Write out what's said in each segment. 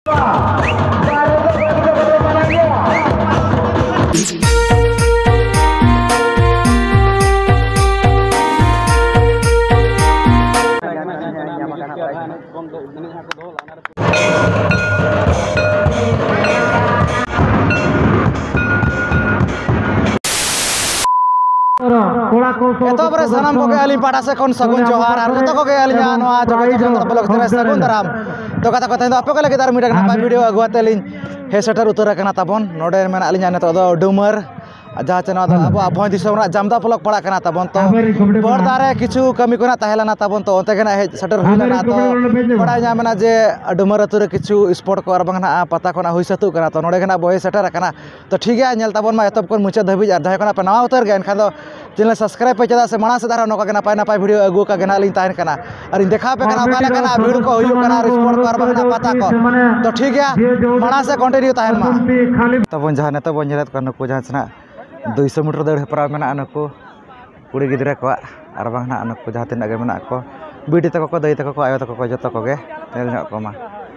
Itu bersama koge alim pada sekon sagun johar ar to koge alinya no joge jongol blog terus sagun daram to kata kata itu apa kali kita midang napa video agua telin he setter utara kana tabon node mena alinya neto do dumar jaha chena do abo abhoi disomra jamda blog pala kana tabon to bordare kichu kami kona tahelana tabon to onte kana he setter hulana to badanya mena je dumar ature kichu sport ko ar bangna pata kona hui satu kana to node kana boy setter kana to ठीक है nyel tabon ma etop kon mucha dhabi ar jaha kona pa nawa utar gen khan do channel subscribe pe chada se mana se dara noka gena pai video agu ka gena lin tahen kana ar in dekha pe kana bala kana video ko huyu kana sport ko ar bangna pata ko to ठीक है mana se continue tahen ma tabon jahan eta bon jelat kan ko jahan sna 200 meter deur hepra mena anako kuri gidra ko ar bangna anako jaha tinaga mena ko bidi tako ko dai tako ko ayo tako ko joto ko ge nel nyok ko ma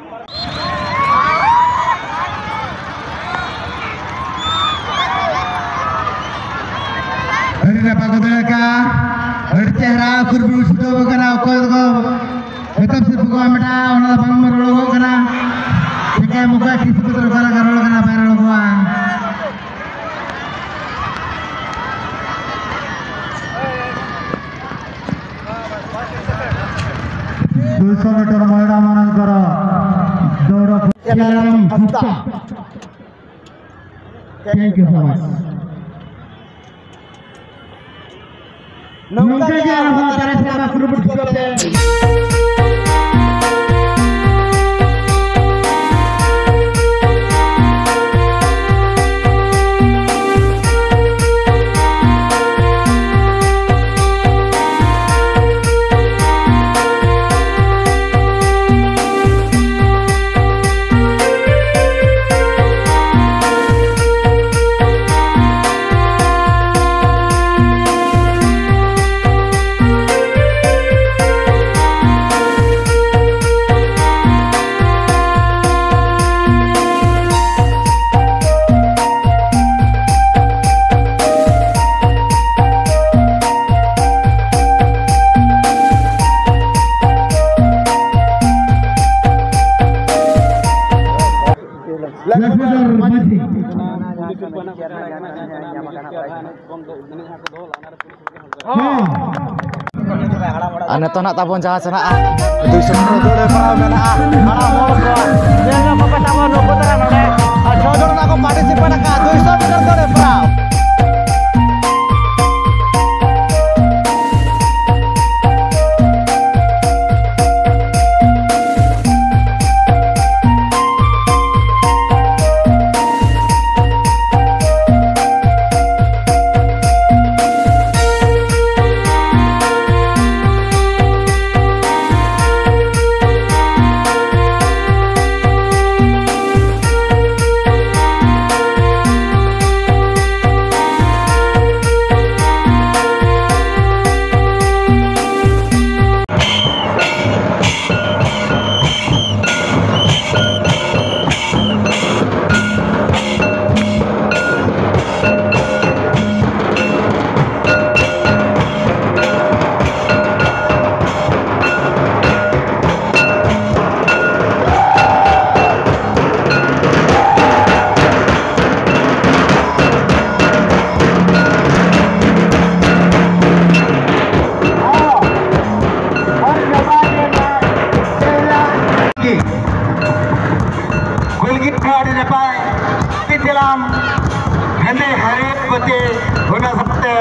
Hari pagodaka bercehra kurbu sudo kana ko etap se buka meta ona bang merolo kana tikai muka kisputer kana karolo kana bayar loa 200 meter महिला मानकर दौड़ thank you so much नौका के आवाज तरह से आप शुरू करते हैं ane to nak tabon jaha sana dui sumro dole para mena ana mol ko yenga papa tabon no putara node jodor na ko participate ka 200 meter dole para होना सकते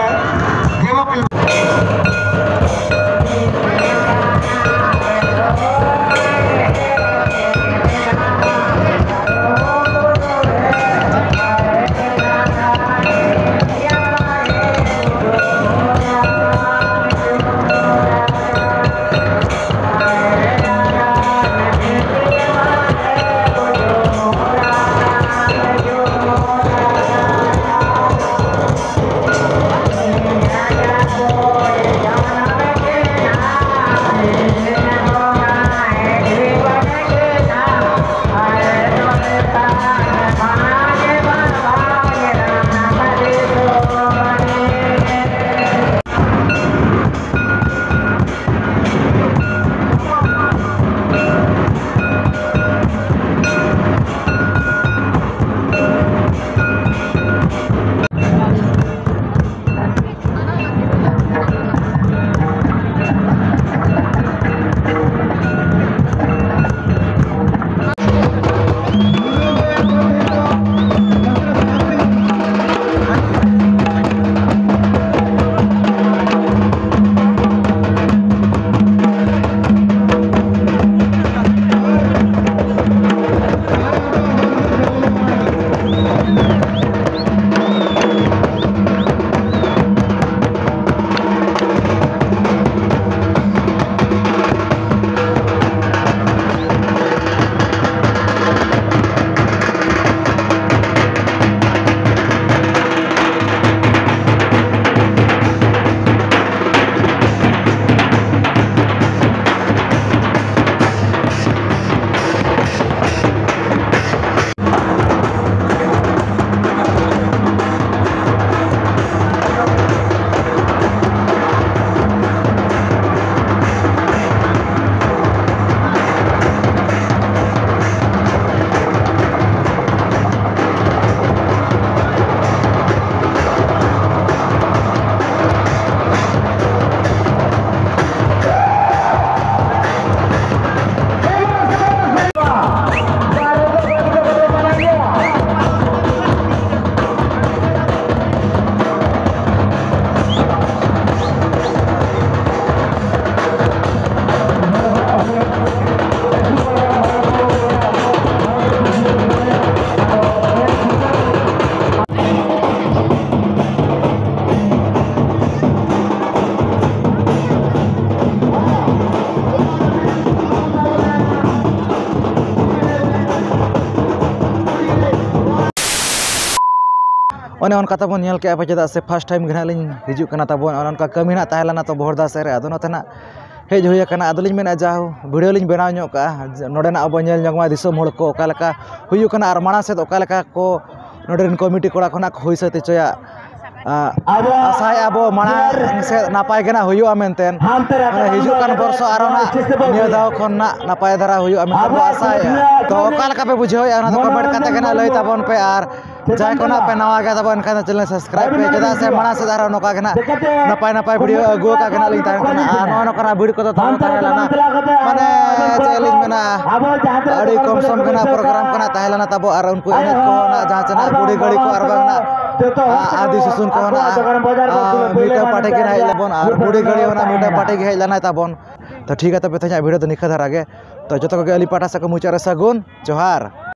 ᱚᱱᱮ ᱚᱱᱠᱟ ᱛᱟᱵᱚᱱ ᱧᱮᱞ ᱠᱮᱜᱼᱟ ᱪᱮᱫᱟᱜ ᱥᱮ ᱯᱷᱟᱥᱴ ᱴᱟइम ᱜᱮ ᱱᱟᱜ ᱞᱤᱧ ᱦᱤᱡᱩᱜ ᱠᱟᱱᱟ ᱛᱟᱵᱚᱱ ᱚᱱᱮ ᱚᱱᱠᱟ ᱠᱟᱹᱢᱤ ᱱᱟᱜ ᱛᱟᱦᱮᱸ ᱞᱮᱱᱟ ᱛᱚ ᱵᱚᱦᱚᱲᱫᱟ ᱥᱮᱫ ᱨᱮ ᱟᱫᱚ ᱱᱚᱛᱮ ᱱᱟᱜ ᱦᱮᱡ ᱦᱩᱭ ᱟᱠᱟᱱᱟ ᱟᱫᱚᱞᱤᱧ ᱢᱮᱱᱟ ᱡᱟᱦᱳ ᱵᱷᱤᱰᱤᱭᱳ ᱞᱤᱧ ᱵᱮᱱᱟᱣ ᱧᱚᱜ ᱠᱟᱜᱼᱟ ᱱᱚᱰᱮᱱᱟᱜ ᱟᱵᱚ ᱧᱮᱞ ᱧᱚᱜ ᱢᱟ ᱫᱤᱥᱚᱢ ᱦᱚᱲ ᱠᱚ ᱚᱠᱟ ᱞᱮᱠᱟ ᱦᱩᱭᱩᱜ ᱠᱟᱱᱟ ᱟᱨ ᱢᱟᱲᱟᱝ ᱥᱮᱫ ᱚᱠᱟ ᱞᱮᱠᱟ ᱠᱚ ᱱᱚᱰᱮ ᱨᱮᱱ ᱠᱚᱢᱤᱴᱤ ᱠᱚᱲᱟ ᱠᱷᱚᱱᱟᱜ ᱠᱚ ᱦᱩᱭ ᱥᱟᱹᱛ ᱦᱚᱪᱚᱭᱟ आसाय आबो माना से नापाय गना हुयो मेनतेन माने हिजु कान बर्ष आरो ना निया दाव खन ना नापाय धारा हुयो मेनतेन बो आसाय तो ओका लका पे बुझो या ना तो कमेंट काते गना लई ताबन पे आर जाय कोना पे नवा गे ताबन खान चैनल सब्सक्राइब पे चदा से माना से धारा नोका गना नापाय नापाय वीडियो अगु का गना लिन तान कना आ नो नोका वीडियो को तो तान ताहेलाना माने चैलेंज मेना अड़ी कम सम गना प्रोग्राम कना ताहेलाना ताबो आर उनको एने को ना जहां चना बुड़ी गड़ी को आर बांगना आदि सुसुन को ना मीटर पाटे के हेज लाबन और बुड़ी गड़ी होना मीटर पाटे के हेज लाना ताबन तो ठीक है तबे तया वीडियो तो निखा धारा गे तो जतो के अली पाटा से को मुचारे सगुन जोहार।